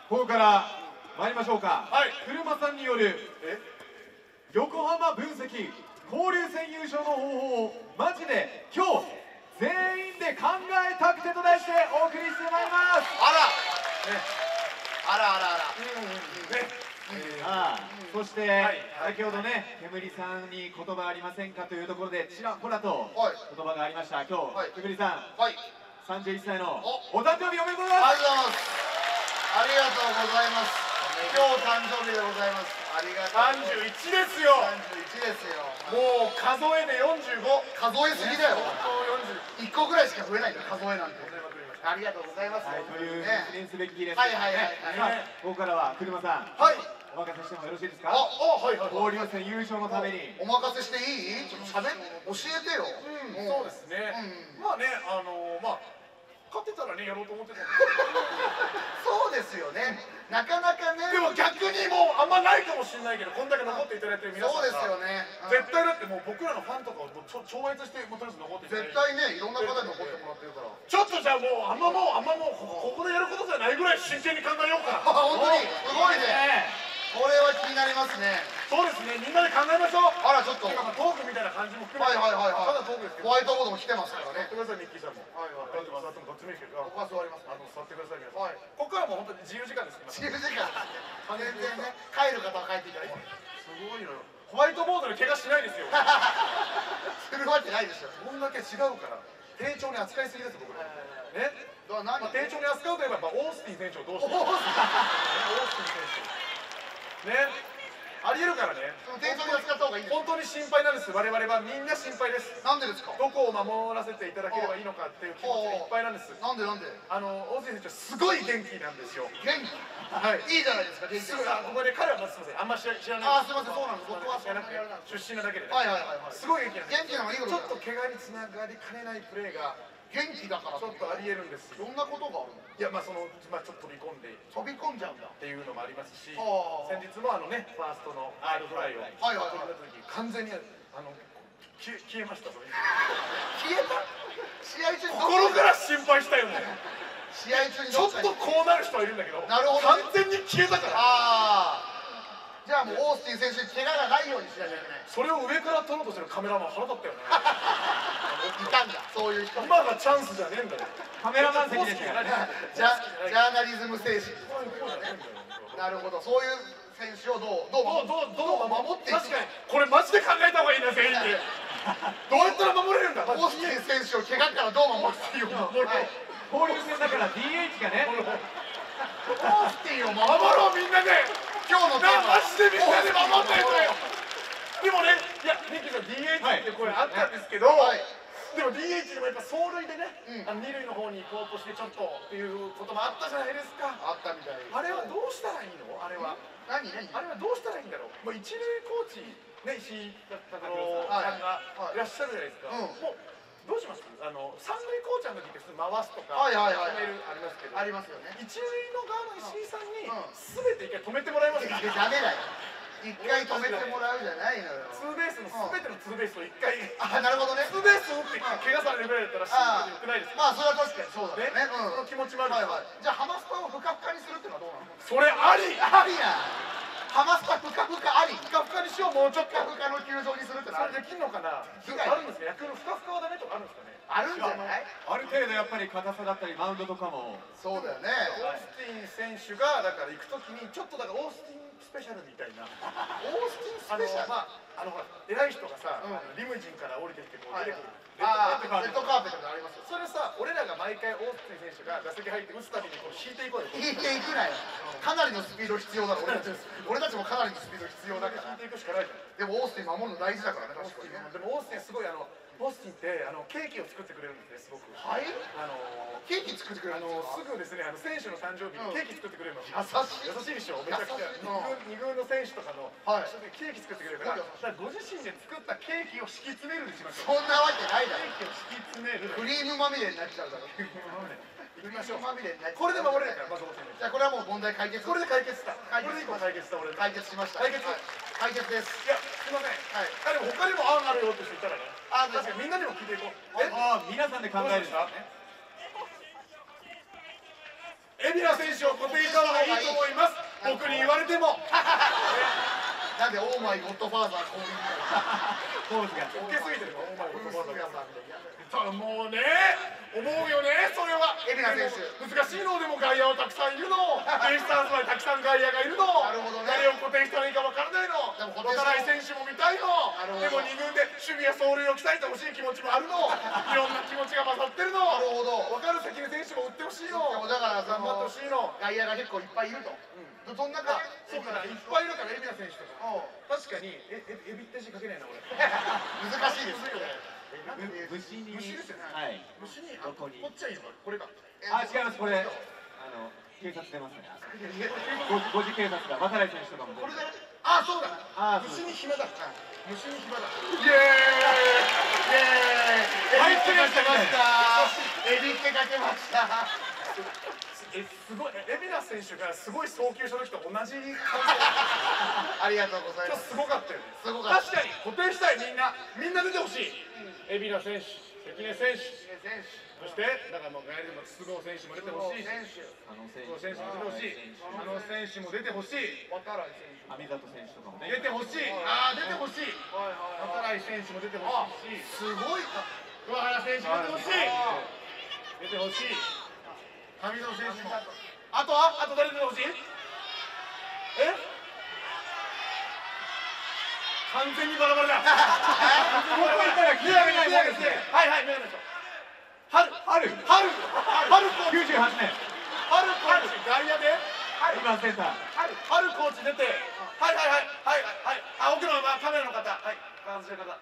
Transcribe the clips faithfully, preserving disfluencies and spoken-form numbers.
ここから参りましょうか。 はい。 車さんによる横浜分析交流戦優勝の方法をマジで今日全員で考えたくてと題してお送りしてまいります。 あら、ね、あらあらあら、 うんうんね。 ああ、そしてはい先ほどね、煙さんに言葉ありませんかというところでちらほらとはい言葉がありました。今はい日煙さんはい、 さんじゅういっさいのおお誕生日おめでとうございます。 ありがとうございます。ありがとうございます。今日誕生日でございます。ありがとう。 三十一ですよ。 三十一ですよ。 もう数えで四十五。 数えすぎだよ。 四十。 一個ぐらいしか増えないんだよ、数えなんて。ありがとうございます。 はい、というね記念すべき日です。 はいはいはいはいさあここからは車さん、 はい。 お任せしてもよろしいですあ、 か。 あ、はいはい。 交流戦優勝のために。 お任せしていい？ちょっと喋っ教えてよ。 うん、そうですね。 うんまあね、あのまあ勝ってたらねやろうと思ってたんで。 そうですよね。なかなかね。 でも逆にもうあんまないかもしれないけど、こんだけ残っていただいてる皆さんそうがですよね。 絶対だってもう僕らのファンとかをもうちょ超越してもうとりあえず残っていただい絶て。 対ね、いろんな方に残ってもらってるから。 ちょっとじゃあもうあんまもうあんまもうここでやることじゃないぐらい真剣に考えようか。 あ、本当にすごいね。 ねこれは気になりますね。 そうですね、みんなで考えましょう。 あら、ちょっと。 今はトークみたいな感じも含めて。 いはいはいはただトークですい。 けど。 ホワイトボードも来てますからね。 座ってください、ミッキーさんも。 はいはい座っても座ってもどっちもいいですけど。 ここは座ります。 あの座ってください皆さん。 はい。 ここからもう本当に自由時間です。 自由時間。全然ね、帰る方は帰っていただいて。 すごいのよ。ホワイトボードで怪我しないですよ。 するわけないでしょ。 こんだけ違うから。丁重に扱いすぎです僕ら。ね。 だから何？ まあ丁重に扱うといえばやっぱオースティン選手をどうして。 おーオースティン選手。ね。ありえるからね。 丁重に扱った方がいいんです。 本当に心配なんです。我々はみんな心配です。 なんでですか？ どこを守らせていただければいいのかっていう気持ちでいっぱいなんです。 なんでなんで？ あのオースティン選手はすごい元気なんですよ。 元気。 はい。 いいじゃないですか、元気。 すぐあここで彼はまずすみません。あんま知ら知らない。 あー、すみません、そうなんです。僕は知らなくて出身なだけで。 はいはいはいはい。 すごい元気なんです。 元気なのがいいことだよ。 ちょっと怪我につながりかねないプレーが元気だからちょっとありえるんですよ。 どんなことがあるの？ いやまあそのまあちょっと飛び込んで飛び込んじゃうんだ。 っていうのもありますし、 あー先日もあのねファーストのアールフライをはいはいはい取った時完全にあの消え消えました。それ消えた？試合中に心から心配したよね。 試合中にちょっとこうなる人はいるんだけど、 なるほどね完全に消えたから。 ああ。じゃあもうオースティン選手に怪我がないようにしなきゃいけない。 それを上から撮ろうとしてるカメラマン腹立ったよね。 いたんだ、そういう人。 今がチャンスじゃねえんだよ。 カメラマン席ですからね。 ジャジャーナリズム精神。なるほど、そういう選手をどうどうどうどうどう守っていく。 確かにこれマジで考えた方がいいな全員で。どうやったら守れるんだ。 オースティン選手を怪我からどう守っていくの？ 守ろう交流戦だから ディーエイチ がね。 オースティンを守守ろうみんなで。 今日のテーマ。 マジでみんなで守んないとよ。でもね、いやミッキーさん ディーエイチ って声あったんですけど。 はい。 でも ディーエイチ でもやっぱ走塁でね、 うんあの二塁の方に行こうとしてちょっとっていうこともあったじゃないですか。 あったみたい。 あれはどうしたらいいの？あれは。 何何？ あれはどうしたらいいんだろう。もう一塁コーチね石井拓郎はいさんがいらっしゃるじゃないですか。 うんもうどうします？あの三塁コーチの時って普通回すとかはいはいはい止めるありますけど、 ありますよね。 一塁の側の石井さんにうんすべて一回止めてもらいますか。 いやダメだよ。一回止めてもらうじゃないのよ。 ツーベースのすべてのツーベースを一回あ、なるほどね。 ツーベースを打って怪我されるぐらいだったらシンプルでよくないですか。 まあそれは確かにそうだね、 ね。 その気持ちもある。 はいはい。じゃあハマスタをふかふかにするってのはどうなの？ それあり。 ありや。ハマスタふかふかあり。 ふかふかにしよう。もうちょっと。 ふかふかの球場にするってのはある。 それできんのかな。あ被害るんですか。野球のふかふかはダメとかあるんですかね。 あるんじゃない？ ある程度やっぱり硬さだったりマウンドとかも。 そうだよね。 オースティン選手がだから行くときにちょっとだからオースティンスペシャルみたいな。 オースティンスあのペシャル。 まああのほら偉い人がさ、 うんあのリムジンから降りてきてこうはい出てくる。 ああ、 レッドカーペットレッドカーペットでありますよ。 それさ、俺らが毎回オースティン選手が打席入って打つたびにこう引いていこうよ。 引いていくなよ。かなりのスピード必要だろ、俺たち。俺たちもかなりのスピード必要だから。 引いていくしかないじゃん。 でもオースティン守るの大事だからね、 オース確かにね。 ティンでもオースティンすごいあのオースティンってあのケーキを作ってくれるんですねすごく。 はいあのケーキ作ってくれあのるんですか？ すぐですねあの選手の誕生日にケーキ作ってくれるの。 優しい。 優しいでしょ。めちゃくちゃ優しい二軍二軍の選手とかのはいそれでケーキ作ってくれるから、だからご自身で作ったケーキを敷き詰めるにしましょう。 そんなわけないだろ。 ケーキを敷き詰める。 クリームまみれになっちゃうだろ。 行きましょう。 まみれになっちゃう。 これで守れるからまずオースティン。 じゃあこれはもう問題解決。 これで解決した。こ解決れで一個解決した俺。 解決しました。 解決解決です。 いやすいません。 はい。 あでも他にも案あるよって人いたらね。 あ、 確かにみんなにも聞いていこう。えああ、皆さんで考えるんですね。 海老名選手を固定した方がいいと思いれてもなんでオーマイゴッドファーザー降臨みたいなポーズが受けすぎてるのオーマイゴッドファーザーもうね思うよねそれは海老名選手難しいのでも外野はたくさんいるのベイスターズまでたくさん外野がいるのなるほどね誰を固定したらいいか分からないのでも渡来選手も見たいのなるほどでもに軍で守備や走塁を鍛えてほしい気持ちもあるのいろんな気持ちが混ざってるのなるほど分かる関根選手も打ってほしいのでもだからそ頑張ってのほしいの外野が結構いっぱいいると、うん、そんなあ感じそうかないっぱいいるから海老名選手とかおう確かにええエビって字書けないな俺難しいですよね虫に虫ですよねはい虫にあこどこにっちはいいのかこれかあ違いますこれあの警察出ますねごご時警察が渡来選手とかもこれじゃないあそうだあそう虫に暇だ虫に暇だイエーイイエーイはいエビってかけましたエビってかけましたえすごいえ海老名選手がすごい送球した時と同じ感じありがとうございます今日すごかったよねすごかった確かに固定したいみんなみんな出てほしい海老名選手関根選手選手そしてだからもう外野でも菅生選手も出てほしいし選手あの選菅生選手も出てほしいあの選手も出てほしい渡来選手網里選手とかもね出てほしいああ出てほしいはいはい渡来選手も出てほしいしすごいか桑原選手も出てほしい出てほしい上園選手もあとはあと誰出てほしいえ完全にバラバラだここ行ったら聞いられないもんですねはいはい、メガネの人。春、 春春、春コーチ、 きゅうじゅうはちねん春コーチ、外野で。 今センター春コーチ出て。はいはいはい、はいはい、あ、奥のカメラの方、はい、外の方。はい、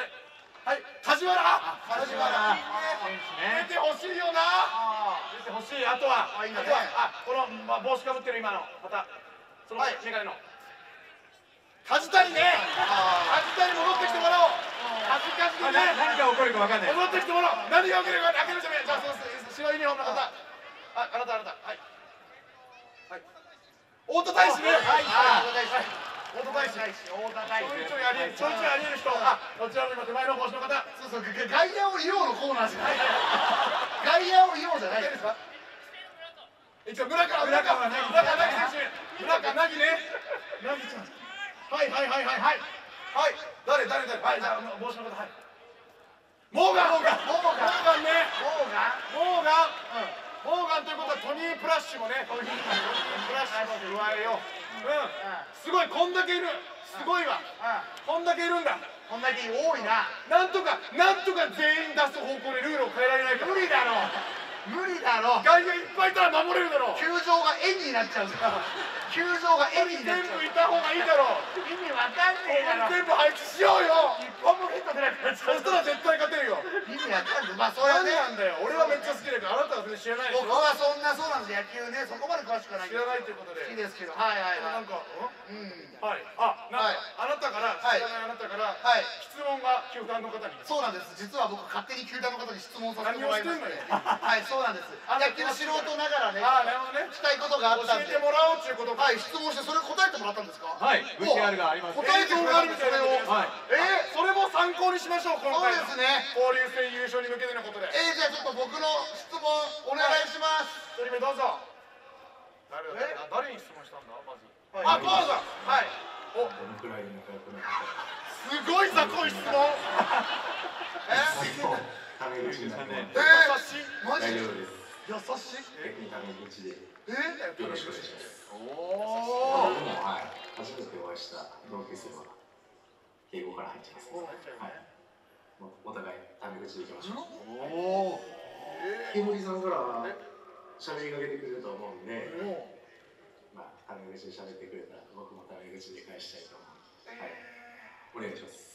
はい、梶原。 梶原選手ね出てほしいよな。出てほしい、あとは。 あいいねあとは、あ、この、ま、帽子かぶってる今の方。その、メガネの。梶谷ね。梶谷戻ってきてもらおう。梶梶あでね。 な何が起こるか分かんない戻ってきてもらおう。何が起きるか開けるじゃねえ。じゃあその白いユニフォームの方。あ、あなたあなた。はい。はい。太田大使ね。 はいあ太田大使太田大使。 太田大使ちょいちょいありえる。ちょいちょいありえる人。あ、こちらの今手前の帽子の方。 そうそう外野を言おうのコーナーじゃない外野を言おうじゃない誰ですか。一応村川村川村川凪選手。村川凪ね。凪ちゃん。はいはいはいはいはい。はい。誰誰誰。はいじゃあ帽子の方はい。モーガンモーガンモーガンね。 モーガンモーガン、モーガンということはトニープラッシュもね、トニープラッシュも加えよう。うん、すごい、こんだけいる。すごいわ。こんだけいるんだ。 こんだけ多いななんとか、なんとか全員出す方向でルールを変えられないか。 無理だろ無理だろ外野いっぱいいたら守れるだろう。 球場が円になっちゃうじゃん球場が円になっちゃう全部いた方がいいだろう。 意味わかんねえだろ全部配置しようよ。 一本もヒット出なくなっちゃそうしたら絶対勝てるよ。 意味わかんないまあそれは何ねなんだよ。俺はめっちゃ好きだけど、あなたは全然知らないでしょ。 僕はそんなそうなんです野球ねそこまで詳しくない知らないということで。 好きですけどはいはいはないんか、うんうんはい、あ、なんか、 はいあなたから、 はい知らないあなたから、 はい質問が球団の方に。 そうなんです実は僕勝手に球団の方に質問させてもらいまして何をしてんのよはいそうなんですあ野球素人ながらねあー、なるほどね。 聞きたいことがあったんで教えてもらおうっていうことか。 はい質問してそれ答えてもらったんですかはい ブイシーアール があります答えてくれたんですそれをはいえそれも参考にしましょう、今そう回の。 ですね交流戦優勝に向けてのことで。 えー、じゃあちょっと僕の質問お願いします一人目どうぞ。誰だえ誰に質問したんだ、まず。 はいあ、コウさん。はい。お、 どのくらい仲良くなったすごい雑魚い質問。 えタメ口になりますえ優しい。 マジ大丈夫です優しい逆にタメ口でえよろしくお願いしますおお。 でもはい初めてお会いした同級生は敬語から入ってますはいもうお互いタメ口でいきましょうおお煙さんから喋りかけてくれると思うんでまあタメ口で喋ってくれたら僕もタメ口で返したいと思うはいお願いします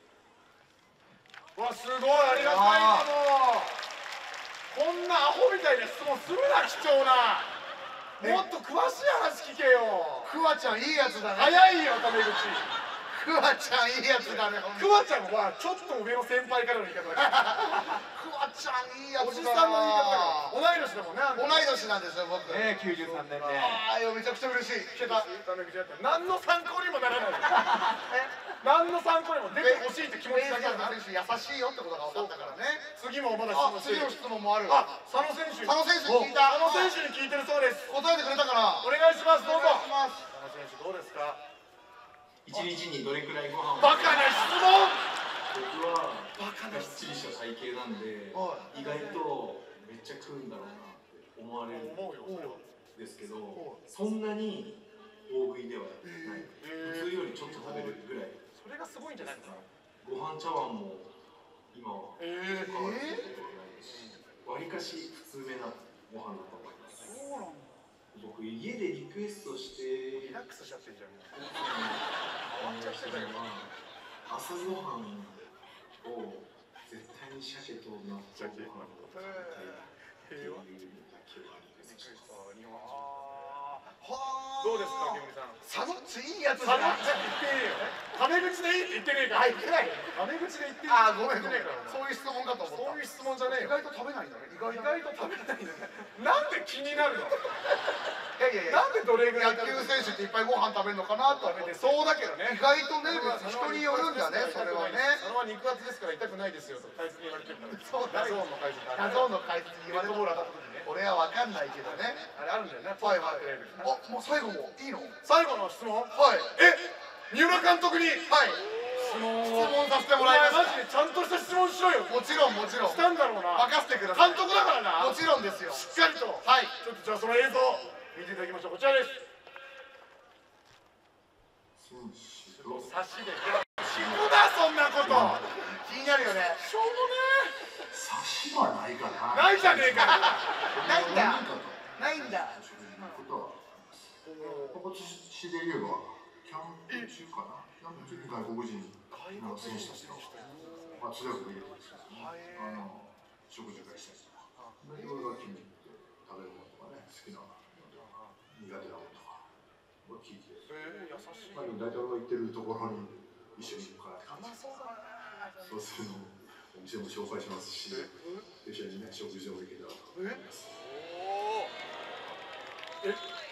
わ、すごいありがたいの。こんなアホみたいな質問するな、貴重な。もっと詳しい話聞けよ。 クワちゃんいいやつだね早いよ、タメ口。 ククワちゃんいいやつだね。 クワちゃんはちょっと上の先輩からの言い方だからクワちゃんいいやつだな。 おじさんの言い方だから同い年だもんね。 同い年なんですよ僕。 ねきゅうじゅうさんねんで。 ああ、いやめちゃくちゃ嬉しい。聞けた。 何の参考にもならない。何の参考にも出てほしいって気持ちだけだな。 優しいよってことが分かったからね。 次もまだあ、 質問してる。 次の質問もある。 あ、佐野選手。 佐野選手に聞いた。 佐野選手に聞いてるそうです。 答えてくれたかな。 お願いします。どうぞ。 お願いします。 佐野選手どうですか。 一日にどれくらいご飯を。 バカな質問。 僕はがっちりした体型なんで、意外とめっちゃ食うんだろうなって思われるんですけど、そんなに大食いではない。普通よりちょっと食べるぐらい。 それがすごいんじゃないですか。 ご飯茶碗も今はえ変わってることないし、わりかし普通めなご飯だと思います。 そうなんだ。 僕家でリクエストしてリラックスしちゃってんじゃん。 朝ごはんを絶対に鮭と納豆ご飯を食べたいっていうだけはリクエストします。 どうですか、ケムリさん。 サノッチいいやつサだな。 ノッチって言ってねえよ。タメ口でいいって言ってねえから。 あ、言ってない。 タメ口で言ってあ、ごめんごめん。 そうそういう質問かと思った。 いう質問じゃねえよ。 意外と食べないんだね。意外意外と食べないんだね。なんで気になるの。 いやいやいや。 なんでどれぐらい野球選手っていっぱいご飯食べるのかなと思って。 そうだけどね。 意外とね、人によるんだね、それはね。 それは肉厚ですから痛くないですよと解説に言われてるから。 そうだダゾーンの解説。 ダゾーンの解説に言われてもらった時にね。俺は分かんないけどね。 あれあるんだよね。 はいはい。あ、もう最後もいいの？ 最後の質問。 はい。 え、三浦監督に。 はい。 質問質問させてもらいました。 マジでちゃんとした質問しろよ。 もちろんもちろん。 したんだろうな。 任せてください。 監督だからな。 もちろんですよ。 しっかりと。 はい。 ちょっとじゃあその映像見ていただきましょう。こちらです。差しで。聞くなそんなこと。 気になるよね。 しょうもねえ。 差しはないかな。 ないじゃねえかよ。 ないんだ。ないんだ。 私で言えばキャンプ中かな。キャンプ中に外国人の選手たちのまあ通訳を入れてですね。あの食事会したりとか、いろいろ気に入って食べるものとかね、好きな苦手なものとかを聞いて、 えー、優しい。 まあ大体俺が行ってるところに一緒に行くからって感じ。そうするのお店も紹介しますし、一緒にね食事をできたらと思います。 え？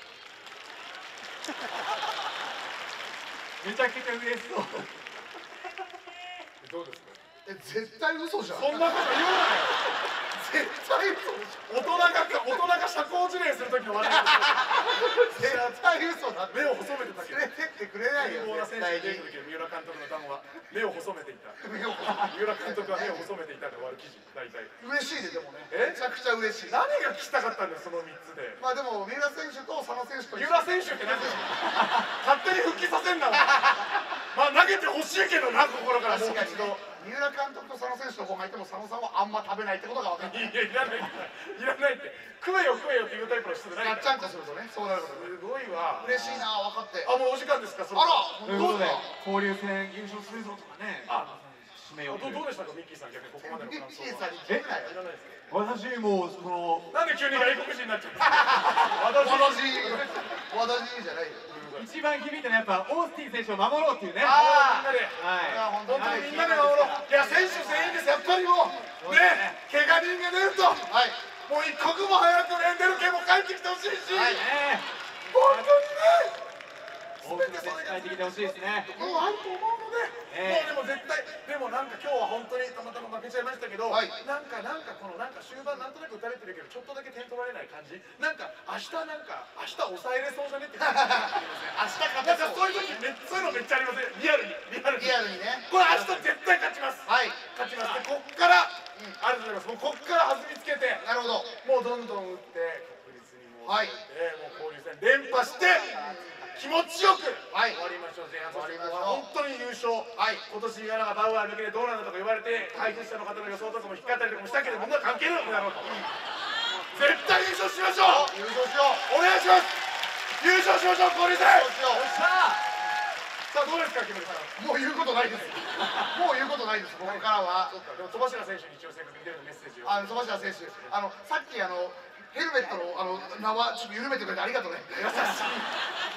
めちゃくちゃ嬉しそう。 どうですか。 え、絶対嘘じゃん。 そんなこと言うなよ。 絶対嘘でしょ。 大人が大人が社交辞令する時の笑い。 絶対嘘だ。 目を細めてたけど。 連れてってくれないよ。 有望な選手絶対に。 が出てくる時の三浦監督の談話、目を細めていた。 目を三浦監督は目を細めていたで終わる記事、大体。 嬉しいででもね。 えめちゃくちゃ嬉しい。 何が聞きたかったんだよ、そのみっつで。 まあでも三浦選手と佐野選手と三浦選手って何だよ。勝手に復帰させんな。まあ投げてほしいけどな、心からもう一度。 三浦監督と佐野選手のご飯いても佐野さんはあんま食べないってことが分かった。 いや、いらないいらないって食えよ食えよっていうタイプの人じゃないガッチャンコするとね、そうなることね。 すごいわ。 嬉しいな、分かって。 あ、もうお時間ですか。そろあそろら、どうということでです交流戦優勝するぞとかね、 あ締めようという。 どうでしたか、ミッキーさん。逆にここまでの感想ミッキーさんには。 聞くなよ。 いらないですか。 私もそのなんで急に外国人になっちゃった私私私じゃないよ。 一番響いたのはやっぱオースティン選手を守ろうっていうね。 あみんなではい。 本本当にみんなで守ろう。いや、選手全員です。やっぱりもうね、怪我人が出るとはい。 もう一刻も早くレンデル系も帰ってきてほしいし、 はいね本当にね、 多くの選手帰ってきてほしいですね。 もうあると思うので、 ええもうでも絶対、でもなんか今日は本当にたまたま負けちゃいましたけど、 はいなんかなんかこのなんか終盤なんとなく打たれてるけどちょっとだけ点取られない感じ、なんか明日なんか明日抑えれそうじゃねって感じがしますね。 明日勝てそう。 なんかそういう時めっそういうのめっちゃありません。リアルにリアルに。 リアルにね。 これ明日絶対勝ちます。 はい。 勝ちます。でこっから、うん、ありがとうございます。もうこっから弾みつけて、 なるほど。 もうどんどん打って確実にもう、 はいえーもう交流戦連覇して気持ちよくはい終わりましょう。前半そして終わりましょう本当に優勝。 はい今年やらがバウアー抜けでどうなんだとか言われて解説者の方の予想とかも引っかかったりとかもしたけど、問題は関係ないもんだろうと。絶対優勝しましょう。 優勝しよう。 お願いします。優勝しましょう。交流戦。 優勝しよう。 さあどうですか、木村さん。 もう言うことないです。もう言うことないです。ここからは。 そうか、でも戸柱選手に一応正確に出るメッセージを。 あの戸柱選手、あのさっきあのヘルメットのあの縄ちょっと緩めてくれてありがとうね。優しい。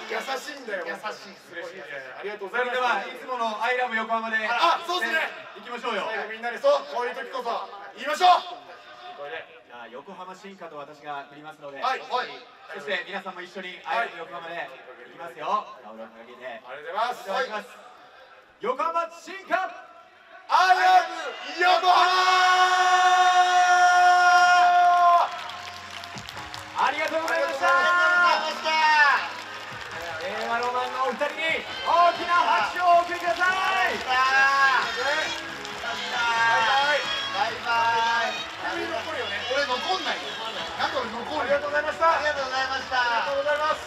優しいんだよ。 優しい嬉しい。ありがとうごそれざいます。 ではいつもの「アイラブ横浜」であ、そうですね。 行きましょうよ。 最後みんなでそうこういう時こそ言いましょう。これで。 じゃあ横浜進化と私が振りますので、 はいはい。 そして皆さんも一緒に「アイラブ横浜」で行きますよ。タオルを掲げてありがとうございます。 いただきます。横浜進化。 アイラブ横浜。 ありがとうございました。令和ロマンのお二人に大きな拍手をお送りください。 バイバイ。 君残るよね。 俺残んないよ。なんか俺残るよ。 ありがとうございました。 ありがとうございました。 ありがとうございます。